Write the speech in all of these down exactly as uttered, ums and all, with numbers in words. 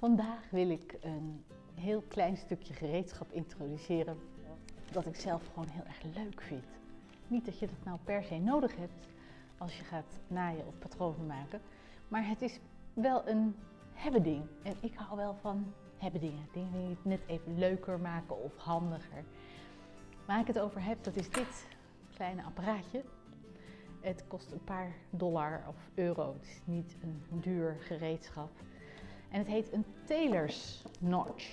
Vandaag wil ik een heel klein stukje gereedschap introduceren dat ik zelf gewoon heel erg leuk vind. Niet dat je dat nou per se nodig hebt als je gaat naaien of patronen maken, maar het is wel een hebben ding. En ik hou wel van hebben dingen, dingen die het net even leuker maken of handiger. Waar ik het over heb, dat is dit kleine apparaatje. Het kost een paar dollar of euro, het is niet een duur gereedschap. En het heet een tailor's notch.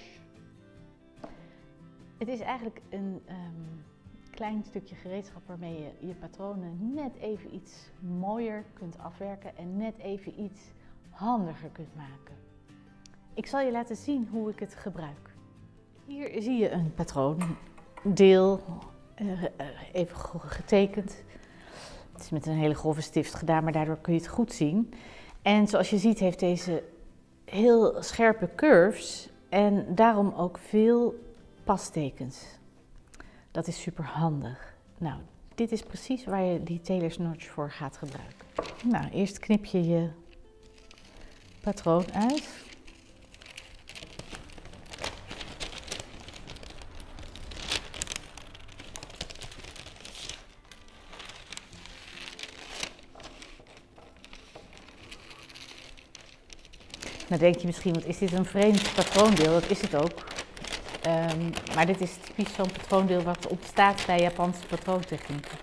Het is eigenlijk een um, klein stukje gereedschap waarmee je je patronen net even iets mooier kunt afwerken en net even iets handiger kunt maken. Ik zal je laten zien hoe ik het gebruik. Hier zie je een patroondeel, uh, even getekend. Het is met een hele grove stift gedaan, maar daardoor kun je het goed zien. En zoals je ziet heeft deze heel scherpe curves en daarom ook veel pastekens. Dat is super handig. Nou, dit is precies waar je die tailor's notch voor gaat gebruiken. Nou, eerst knip je je patroon uit. Nou denk je misschien, wat is dit een vreemd patroondeel? Dat is het ook. Um, maar dit is typisch zo'n patroondeel wat ontstaat bij Japanse patroontechnieken.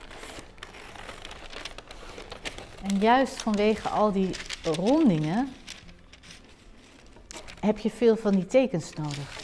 En juist vanwege al die rondingen heb je veel van die tekens nodig.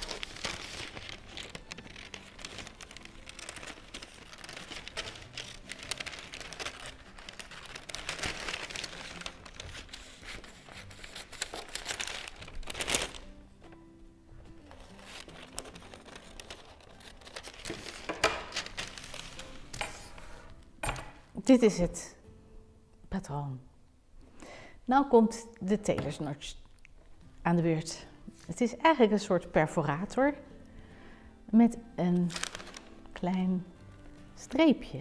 Dit is het patroon. Nou komt de tailor's notch aan de beurt. Het is eigenlijk een soort perforator met een klein streepje.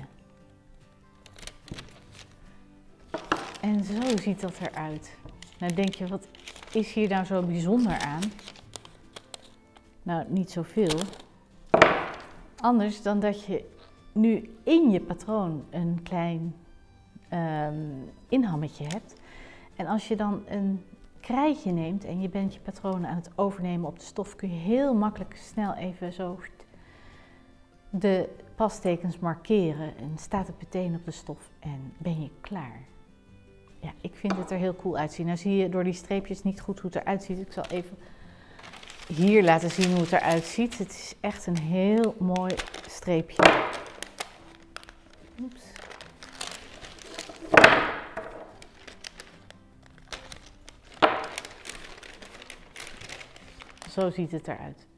En zo ziet dat eruit. Nou denk je, wat is hier nou zo bijzonder aan? Nou, niet zoveel. Anders dan dat je nu in je patroon een klein um, inhammetje hebt. En als je dan een krijtje neemt en je bent je patronen aan het overnemen op de stof, kun je heel makkelijk snel even zo de pastekens markeren en staat het meteen op de stof en ben je klaar. Ja, ik vind het er heel cool uitzien. Nou zie je door die streepjes niet goed hoe het eruit ziet. Ik zal even hier laten zien hoe het eruit ziet. Het is echt een heel mooi streepje. Oeps. Zo ziet het eruit.